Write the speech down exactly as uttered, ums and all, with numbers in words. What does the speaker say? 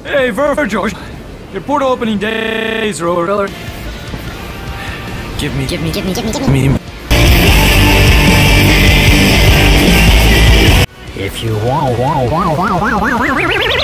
Hey, Vergil, your portal opening days are over. Give me, give me, give me, give me, give me. If you want, want, want, want, want, want, want.